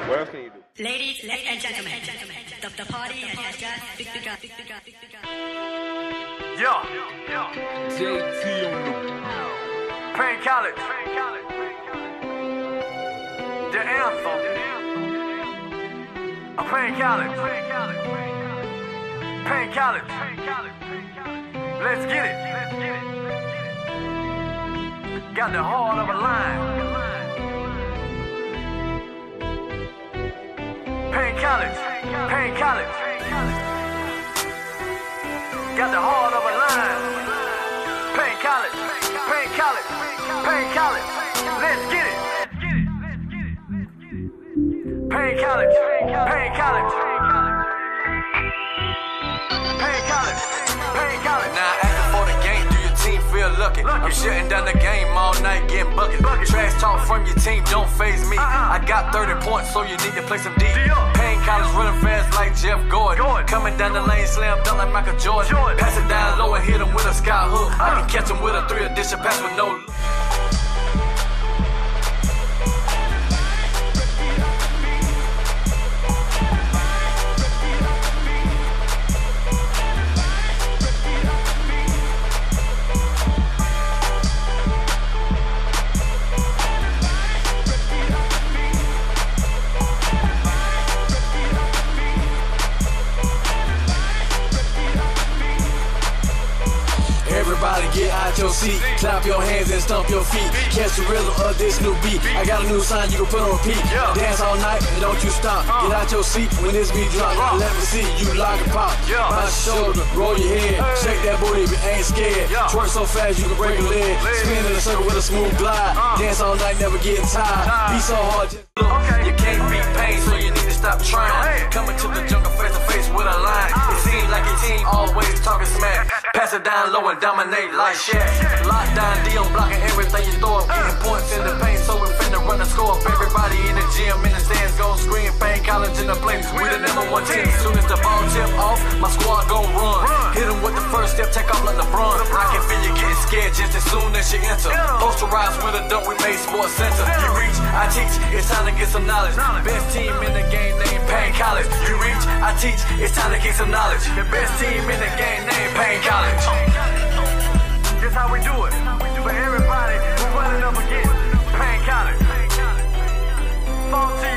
What else can you do? Ladies and gentlemen, the party has just begun. Yeah. JT on the Penn College. The anthem. Penn College. Penn College. Let's get it. Got the heart of a lion. Penn College. Penn College. Got the heart of a lion. Penn College. Penn College. Penn College. Let's get it. Penn College. Penn College. Penn College. Penn College. Now acting for the game, do your team feel lucky? I'm shutting down the game all night, getting buckets. Trash talk from your team don't faze me. I got 30 points, so you need to play some D. Penn College running fast like Jeff Gordon. Coming down the lane, slam dunk like Michael Jordan. Pass it down low and hit him with a sky hook. I can catch him with a 3-addition pass with no look. Everybody get out your seat, clap your hands and stomp your feet. Catch the rhythm of this new beat. I got a new sign you can put on repeat. Dance all night and don't you stop. Get out your seat when this beat drop. Let me see you lock and pop. Bounce your shoulder, roll your head. Shake that booty if you ain't scared. Twerk so fast you can break a leg. Spin in a circle with a smooth glide. Dance all night, never getting tired. Be so hard, just look. You can't beat pain, so you need to stop trying. Coming to the jungle face to face with a line. It seems like your team always talking smack. Pass it down low and dominate like Shaq. Lockdown D, I'm blocking everything you throw up. Getting points in the paint, so we finna run the score up. Everybody in the gym, in the stands, gon' scream. Penn College in the place, we the #1 team. Soon as the ball tip off, my squad gon' run. Hit them with the first step, take off like LeBron. I can feel you getting scared just as soon as you enter. Posterize with a dunk, we made Sports Center. You reach, I teach, it's time to get some knowledge. Best team in the game named Penn College. You reach, I teach, it's time to get some knowledge. The best team in the game named Penn College. That's how we do it. For everybody who running up against Penn College. 14